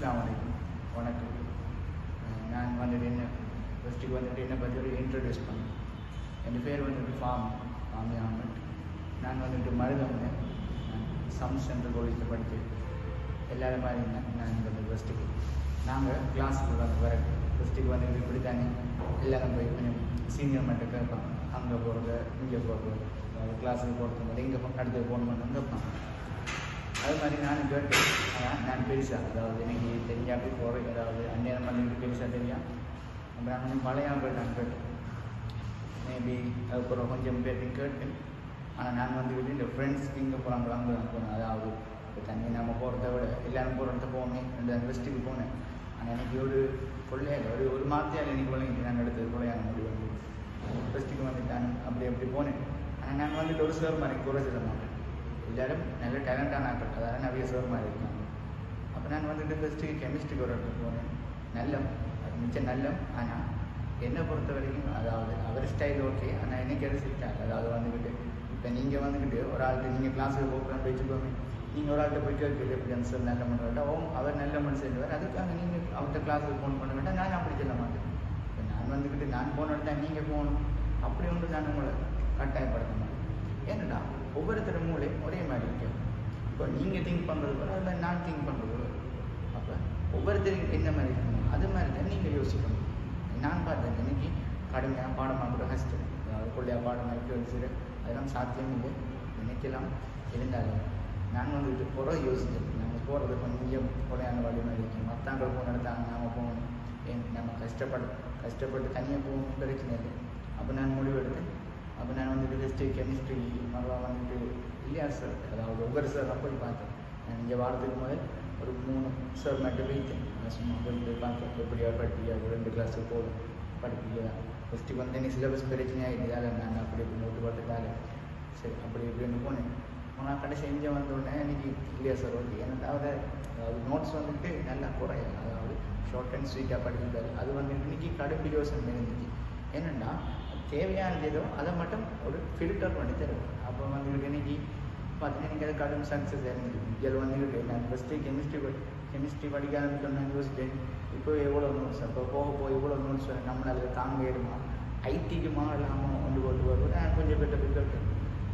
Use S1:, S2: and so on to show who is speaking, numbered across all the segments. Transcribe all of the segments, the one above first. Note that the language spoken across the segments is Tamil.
S1: அஸ்ஸலாமு அலைக்கும். வணக்கம். நான் வந்துட்டு ஃபஸ்ட்டுக்கு வந்துட்டு என்னை பற்றி ஒரு இன்ட்ரடியூஸ் பண்ணேன். என் பேர் வந்துட்டு ஃபாமி அஹமத். நான் வந்துட்டு மருதவங்க. நான் சம்ஸ் சென்ட்ரல் காலேஜில் படித்து எல்லாரும் மாதிரி நான் வந்து ஃபஸ்ட்டுக்கு நாங்கள் கிளாஸுக்கு வர ஃபஸ்ட்டுக்கு வந்துட்டு இப்படி தானே எல்லோரும் போய் கொஞ்சம் சீனியர் மட்டும் கேட்பாங்க. அங்கே போகிறது இங்கே போகிறது, கிளாஸுக்கு போகிறது மாதிரி இங்கே அடுத்து ஃபோன் பண்ணணும்னு கேட்பாங்க. அது மாதிரி நான் கேட்டேன். நான் பெருசாக, அதாவது எனக்கு தெரியாமல் போகிறேன், அதாவது அந்நேரம் பண்ணிட்டு பெருசாக தெரியும். அப்புறம் நான் கொஞ்சம் பழைய நான் கேட்டேன். மேபி அதுக்கப்புறம் கொஞ்சம் பேர்ட்டு கேட்டேன். ஆனால் நான் வந்துக்கிட்டு இந்த ஃப்ரெண்ட்ஸுக்கு இங்கே போகிறாங்களோ அங்கே தான் போனேன். அதாவது இப்போ தண்ணி நம்ம போகிறத விட எல்லோரும் போகிறத போனேன். இந்த ஃபெஸ்ட்டுக்கு போனேன். ஆனால் எனக்கு ஒரு மாத்தியால் எனக்கு வழங்கிட்டு நான் எடுத்தது கொலையான முடிவு வந்து ஃபெஸ்ட்டுக்கு வந்துட்டு நான் அப்படி போனேன். ஆனால் நான் வந்துட்டு ஒரு சார் மாதிரி குறை சொல்ல மாட்டேன். எல்லாரும் நல்ல டேலண்டான ஆக்கள், அதாவது நிறைய சார் மாதிரி இருக்காங்க. அப்போ நான் வந்துட்டு ஃபஸ்ட்டு கெமிஸ்ட்ரிக்கு ஒரு இடத்துக்கு போனேன். நல்லம், அது மிச்சம் நல்லம். ஆனால் என்னை பொறுத்த வரைக்கும் அதாவது அவர் ஸ்டைல் ஓகே, ஆனால் எனக்கு அது செட் ஆகலை. அதாவது வந்துக்கிட்டு இப்போ நீங்கள் வந்துக்கிட்டு ஒரு ஆள்கிட்ட நீங்கள் கிளாஸுக்கு போகிறேன்னு வச்சுக்கோங்க, நீங்கள் ஒரு ஆள்கிட்ட போய் கேட்கல எப்படி அந்த சார் நல்ல பண்ண வேண்டாம், அவர் நல்ல மனுஷன், அதுக்காக நீங்கள் அவர்கிட்ட கிளாஸுக்கு ஃபோன் பண்ண வேண்டாம். நான் அப்படி சொல்ல மாட்டேன். இப்போ நான் வந்துக்கிட்டு நான் போன இடத்த நீங்கள் போகணும் அப்படி ஒன்று நான் உங்களை கட்டாயப்படுத்த மாட்டேன். ஏன்னா ஒவ்வொருத்தர் மூலையும் ஒரே மாதிரி இருக்கேன். இப்போ நீங்கள் திங்க் பண்ணுறது போல அது மாதிரி நான் திங்க் பண்ணுறது போல. அப்போ ஒவ்வொருத்தருக்கு என்ன மாதிரி இருக்கணும் அது மாதிரி தான் நீங்கள் யோசிக்கணும். நான் பார்த்தேன் இன்னைக்கு கடுமையாக பாடமாக கூட கஷ்டம், அதாவது கொள்ளையாக பாடமாக இருக்கிறது அதெல்லாம் சாத்தியம் இல்லை நினைக்கலாம். இருந்தாலும் நான் வந்துட்டு புற யோசிச்சேன். நம்ம போகிறது கொஞ்சம் கொலையான வழி மாதிரி இருக்கும். மற்றவங்க போன இடத்தாங்க நாம் போகணும், நம்ம கஷ்டப்பட்டு தனியாக போகணும் பிரச்சனை இல்லை. அப்போ நான் முடிவெடுத்தேன். அப்போ நான் வந்துட்டு ஃபஸ்ட்டு கெமிஸ்ட்ரி மறுபடியும் வந்துட்டு இல்லையா சார், அதாவது ஒவ்வொரு சார் போய் பார்த்தேன். நான் இங்கே வாரத்துக்கு முதல் ஒரு 3 சார் மட்டும் வைத்தேன். சும்மா போய் பார்த்தேன் எப்படியா படிப்பியா, 2 கிளாஸுக்கு போதும் படிப்பியா. ஃபஸ்ட்டுக்கு வந்து எனக்கு சிலபஸ் பிரச்சனையாக நான் அப்படி நோட்டு பார்த்ததால சரி அப்படி இப்படின்னு போனேன். ஆனால் கடைசி செஞ்ச வந்தோடனே எனக்கு இல்லையா சார் ஓகே. அதாவது நோட்ஸ் வந்துட்டு நல்லா குறையும், அதாவது ஷார்ட் அண்ட் ஸ்வீட்டாக படிச்சிருந்தாரு. அது வந்து இன்னைக்கு கடுப்பு யோசனை இருந்துச்சு. என்னென்னா தேவையானது ஏதோ அதை மட்டும் ஒரு ஃபில்டர் பண்ணி தரும். அப்போ வந்துக்கிட்டு இன்னைக்கு பார்த்தீங்கன்னா எனக்கு அது கடும் சக்ஸஸ் இருந்துச்சு. இதில் வந்துக்கிட்டு நான் ஃபஸ்ட்டு கெமிஸ்ட்ரி படிக்க ஆரம்பிச்சோன்னு யோசிச்சேன். இப்போ எவ்வளோ நோட்ஸ், அப்போ போக இவ்வளோ நோட்ஸ் நம்மளால் தாங்க ஏடுமா, ஐடிக்கு மாறலாமல் கொண்டு வருவது நான் கொஞ்சம் பெட்டர் கேட்டேன்.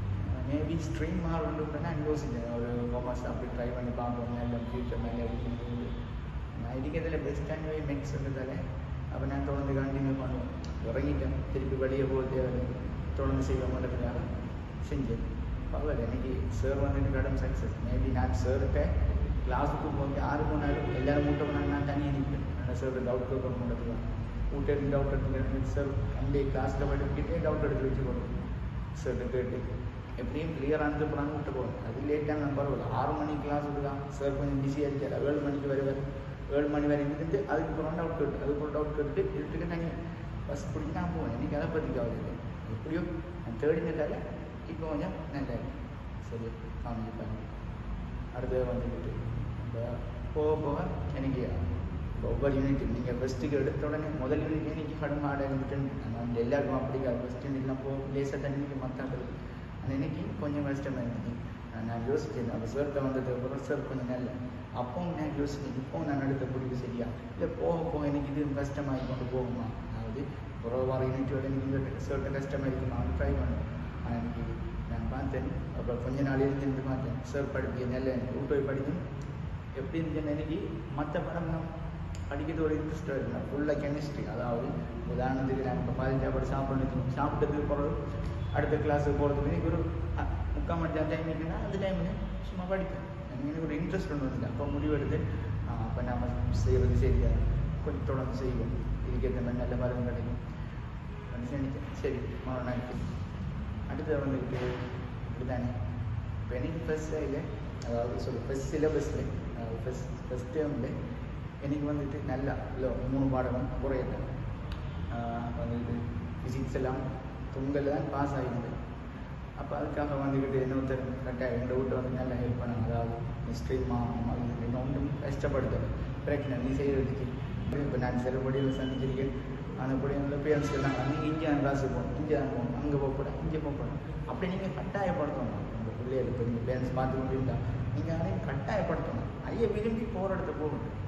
S1: மேபி ஸ்ட்ரீம் மாறணுன்னு நான் யோசித்தேன். ஒரு காமர்ஸ் அப்படி ட்ரை பண்ணி பார்ப்போம், நல்ல ஃபியூச்சர் நல்ல இருக்குது. நான் இதுக்கு பெஸ்ட்டான மேக்ஸ் இருந்ததால் அப்போ நான் தொடர்ந்து கண்டினியூ பண்ணுவேன். இறங்கிட்டேன், திருப்பி வெளியே போகிறது தொடர்ந்து செய்ய மாட்டேங்கிறதுனால செஞ்சேன். பரவாயில்ல, எனக்கு சார் வந்துட்டு கடன் சக்ஸஸ். மேபி நான் சார்கிட்ட கிளாஸுக்கு போய் 6 போனாலும் எல்லோரும் மூட்டை போனாலும் நான் தனியாக நிற்பேன். அந்த சார் டவுட் கேட்க மாட்டேங்குவேன். வீட்டு டவுட் எடுத்துக்கிறேன். சார் அண்டே கிளாஸில் படிக்கிட்டே டவுட் எடுத்து வச்சு போடுவேன். சார்கிட்ட கேட்டு எப்படியும் கிளியரானது அப்புறம் விட்டு போவேன். அது லேட்டாக நான் பரவாயில்ல. 6 மணிக்கு கிளாஸ் விடுதான். சார் கொஞ்சம் பிஸியாக இருக்கார். 7 மணிக்கு வருவார். 7 மணி வரை இருந்து அதுக்கப்புறம் டவுட் கேட்டு இருட்டுக்கு தனியாக பஸ் பிடிச்சி நான் போவேன். எனக்கு அதை பற்றி கவலை எப்படியோ நான் தேடினதால இப்போ கொஞ்சம் நல்லா சரி காமிச்சு பண்ணி அடுத்தது வந்துக்கிட்டு இப்போ போக எனக்கு ஒவ்வொரு யூனிட் நீங்கள் ஃபஸ்ட்டுக்கு எடுத்த உடனே முதல் யூனிட் எனக்கு கடும் ஆட இருந்துட்டு நான் எல்லாருக்கும் அப்படிக்காது. ஃபஸ்ட் யூனிட்லாம் லேசாக தண்ணிக்கு மற்றாக்கள் ஆனால் இன்னைக்கு கொஞ்சம் கஷ்டமாக இருந்துச்சு. நான் யோசிச்சேன். அந்த சார்கிட்ட வந்தது அப்புறம் சார் கொஞ்சம் நல்ல அப்பவும் நான் யோசிச்சேன். இப்போவும் நான் எடுத்த முடிவு சரியா இல்லை போக எனக்கு இது கஷ்டமாக கொண்டு போகுமா, அதாவது ஒரு வார யூனிட்டோட எனக்கு சார்கிட்ட கஷ்டமாக இருக்குமா அப்படி ட்ரை பண்ணுவேன். ஆனால் எனக்கு நான் பார்த்தேன். அப்புறம் கொஞ்ச நாள் இருந்து பார்த்தேன் சார் படிக்க நல்ல எனக்கு போய் படிக்கணும் எப்படி இருந்துச்சுன்னு எனக்கு மற்ற படம் நான் படிக்கிறது ஒரு இன்ட்ரெஸ்ட்டாக இருக்கு. நான் ஃபுல்லாக கெமிஸ்ட்ரி, அதாவது உதாரணத்துக்கு நான் இப்போ 15 சாப்பாடு சாப்பிட்ணும், சாப்பிட்டதுக்கு பிறகு அடுத்த கிளாஸுக்கு போகிறதுக்கு எனக்கு ஒரு 3/4 மணி நேரம் டைம் இருக்குன்னா அந்த டைமில் சும்மா படிப்பேன். எனக்கு ஒரு இன்ட்ரெஸ்ட் ஒன்று வந்துட்டு அப்போ முடிவெடுத்து அப்போ நம்ம செய்வது சரியா கொஞ்சம் தொடர்ந்து செய்வோம், இதுக்கு ஏற்ற மாதிரி நல்ல மருந்து கிடைக்கும் நினைச்சேன். சரி நாளைக்கு அடுத்தது வந்துக்கிட்டு இப்படி தானே இப்போ எனக்கு ஃபஸ்ட் இல்லை, அதாவது ஃபஸ்ட் சிலபஸில் ஃபஸ்ட் டேர்மில் எனக்கு வந்துட்டு நல்லா இல்லை 3 பாடம் குறையிட்டேன். வந்துட்டு ஃபிசிக்ஸ் எல்லாம் தொங்கல் தான் பாஸ் ஆகிடுது. அப்போ அதுக்காக வந்துக்கிட்டு இன்னொருத்தர் கரெக்டாக எங்கள் வீட்டை வந்து நல்லா ஹெல்ப் பண்ணாங்க. அதாவது ஸ்ட்ரீம் என்ன ஒன்றும் கஷ்டப்படுத்தலை, பிரச்சனை நீ செய்கிறதுக்கு. இப்போ நான் சில படியில் சந்திச்சிருக்கேன். அந்த படியில் பேரண்ட்ஸ் சொன்னாங்க நீங்கள் இங்கே தான் கிளாஸுக்கு போகணும், இங்கே தான் போகணும், அங்கே போகக்கூடாது, இங்கே போகக்கூடாது. அப்படி நீங்கள் கட்டாயப்படுத்தணும். உங்கள் பிள்ளைகள் இப்போ நீங்கள் பேரண்ட்ஸ் பார்த்து கொண்டு இருந்தால் நீங்கள் அதையும் கட்டாயப்படுத்தணும். ஐயா விரும்பி போகிற இடத்த போகணும்.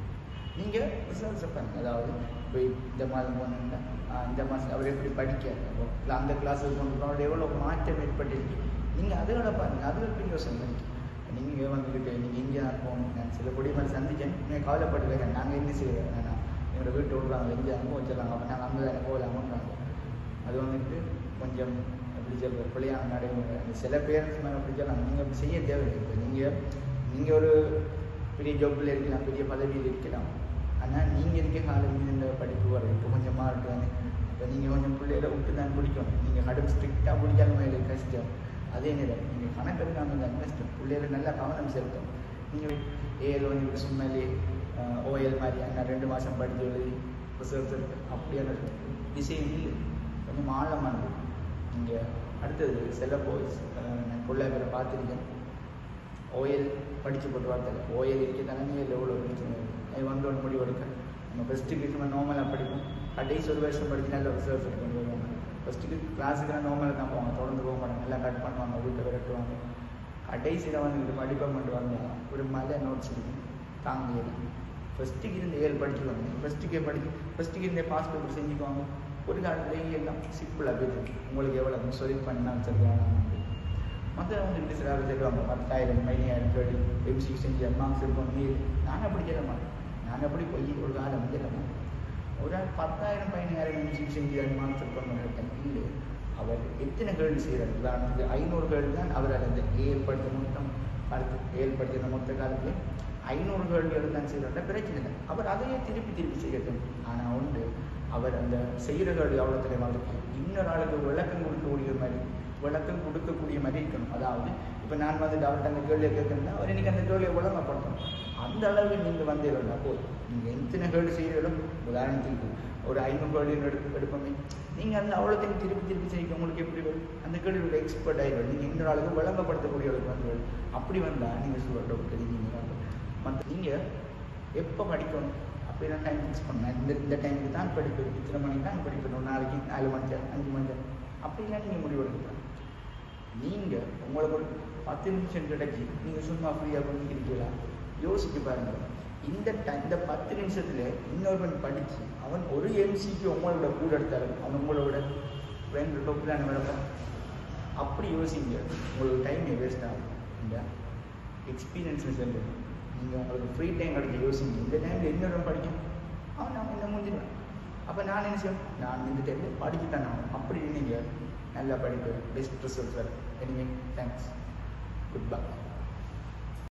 S1: நீங்கள் ரிசல்ட்ஸை பண்ணுங்கள். அதாவது இப்போ இந்த மாதம் போனீங்கன்னா இந்த மாதம் அவர் எப்படி படிக்கிறார், இல்லை அந்த கிளாஸுக்கு கொண்டு எவ்வளோ மாற்றம் ஏற்பட்டிருக்கு, நீங்கள் அதுகளை பாருங்கள். அதுகள் பெரிய யோசனை பண்ணிக்க. நீங்கள் வந்துக்கிட்டு நீங்கள் இங்கே தான் போகணும். நான் சில குடிமக்கள் சந்திச்சேன், நீங்கள் கவலைப்பட்டு நாங்கள் என்ன செய்யறோம், எங்களோட வீட்டு விட்றாங்க இங்கே அங்கே வச்சிடறாங்க, அப்போ நாங்கள் அங்கே தானே போகலாமன்றாங்க. அது வந்துட்டு கொஞ்சம் எப்படி சொல்கிற பிள்ளையான நடைமுறை. அந்த சில பேரண்ட்ஸ் மேலே அப்படி சொல்லலாம், நீங்கள் அப்படி செய்ய தேவையில்லை. இப்போ நீங்கள் ஒரு பெரிய ஜாப்பில் இருக்கலாம், பெரிய பதவியில் இருக்கலாம். ஆனால் நீங்கள் இருக்க காலம் இந்த படிப்பு வர இப்போ கொஞ்சம் மாறட்டுவாங்க. இப்போ நீங்கள் கொஞ்சம் பிள்ளைகளை விட்டு தான் பிடிக்கணும். நீங்கள் கடும் ஸ்ட்ரிக்டாக பிடிக்காத மாதிரி கஷ்டம். அதே நேரம் நீங்கள் கணக்கு எடுக்காமல் தான் கஷ்டம். பிள்ளைகளை நல்லா கவனம் செலுத்தும். நீங்கள் ஏஎல் வந்து சும்மாலே ஓஎல் மாதிரி அங்கே 2 மாதம் படித்து எழுதி ரிசல்ட்ஸ் இருக்குது அப்படியான விஷயம் இல்லை. கொஞ்சம் ஆழமானது. நீங்கள் அடுத்தது சில போய்ஸ் நான் பொருளாதார பார்த்துருக்கேன். ஓஎல் படித்து போட்டு வார்த்தை ஓஎல் இருக்க தலைமையில் எவ்வளோ பிரச்சனை அது வந்து ஒரு முடிவு எடுக்க. நம்ம ஃபஸ்ட்டுக்கு நம்ம நார்மலாக படிப்போம். கடைசி ஒரு வருஷம் படிச்சு நல்ல ரிசல்ட்ஸ் எடுத்து வருவாங்க. ஃபஸ்ட்டுக்கு கிளாஸுக்கெல்லாம் நார்மலாக தான் போவாங்க, தொடர்ந்து போக மாட்டாங்க, நல்லா கட் பண்ணுவாங்க, வீட்டை விரட்டுவாங்க. கடைசியில் வந்து படிப்பை மட்டும் வந்தால் ஒரு மலை நோட்ஸ் இருக்கும் தாங்கியது. ஃபஸ்ட்டுக்கு இருந்து 7 படிச்சுக்குவாங்க. ஃபஸ்ட்டுக்கு இருந்தே பாஸ் பேப்பர் செஞ்சுக்குவாங்க. ஒரு காலத்துலேயே எல்லாம் சிம்பிளாக போயிட்டு உங்களுக்கு எவ்வளோ சொல்லி பண்ணாலும் சொல்லுவாங்க. மற்ற வந்து சில சொல்லுவாங்க 10,000 15,000 கேட்டு எம்சி செஞ்சு மார்க்ஸ் இருக்கும். நாங்கள் அப்படி சொல்ல மாட்டோம். நாங்கள் அப்படி போய் ஒரு காலம் சொல்ல மாட்டோம். ஒரு ஆள் 10,000 15,000 எம்சி செஞ்சு மார்க்ஸ் இருக்கணும் இல்லை. அவர் எத்தனை கேள்வி செய்கிறார். உதாரணத்துக்கு 500 கேள்வி தான் அவரால் அந்த ஏற்படுத்த மொத்த காலத்தில் 500 கேள்விகள் தான் செய்கிறார். பிரச்சனை இல்லை. அவர் அதையே திருப்பி செய்யட்டும். ஆனால் உண்டு அவர் அந்த செய்கிற கேள்வி அவ்வளோ தலைவாளுக்கு இன்னொரு ஆளுக்கு விளக்கம் கொடுக்கக்கூடிய மாதிரி இருக்கணும். அதாவது இப்போ நான் வந்துட்டு அவர்கிட்ட அந்த கேள்வியை கேட்கணும்னா அவர் இன்றைக்கி அந்த கேள்வியை விளங்கப்படுத்தணும். அந்த அளவு நீங்கள் வந்து இல்லைன்னா போதும். நீங்கள் எத்தனை கேள்வி செய்கிறீங்களோ, உதாரணத்துக்கு ஒரு 500 கேள்வி எடுப்போமே, நீங்கள் அந்த அவ்வளோத்தையும் திருப்பி செய்ய உங்களுக்கு எப்படி வரும்? அந்த கேள்வியோட எக்ஸ்பர்ட் ஆகிடும். நீங்கள் இன்னொரு ஆளுக்கு விளங்கப்படுத்தக்கூடியவர்களுக்கு வந்து அப்படி வந்தால் நீங்கள் சொல்லிட்டு தெரிஞ்சுங்க. மற்ற நீங்கள் எப்போ படிக்கணும் அப்படிலாம் டைம் ஃபிக்ஸ் பண்ணேன். இந்த டைமுக்கு தான் படிப்பேன், இத்தனை மணிக்கு தான் படிக்கணும், நாளைக்கு 4 மணி 5 மணி அப்படிலாம் நீங்கள் முடிவெடுக்கலாம். நீங்கள் உங்களுக்கு ஒரு 10 நிமிஷம் கிடைச்சி நீங்கள் சும்மா ஃப்ரீயாக பண்ணிக்கிறீங்களா? யோசிச்சு பாருங்கள். இந்த 10 நிமிஷத்தில் இன்னொருவன் படித்து அவன் ஒரு எம்சிக்கு உங்களோட கூட எடுத்தாலும் அவன் உங்களோட 2 டொப்பிலான விளக்கம். அப்படி யோசிங்க. உங்களுக்கு டைம் வேஸ்ட் ஆகும். இந்த எக்ஸ்பீரியன்ஸில் சொல்லுங்கள். நீங்கள் உங்களுக்கு ஃப்ரீ டைம் கிடைக்க யோசிங்க. இந்த டைமில் இன்னொரு படிக்கும் அவன் நான் என்ன முடிஞ்சிடுவேன். அப்போ நான் என்ன செய்வேன், நான் இந்த டைமில் படிச்சு தான் ஆகணும். அப்படி நீங்கள் நல்லா படிப்பேன். பெஸ்ட் ரிசல்ட்ஸ் வரும். Anyway thanks. Good by.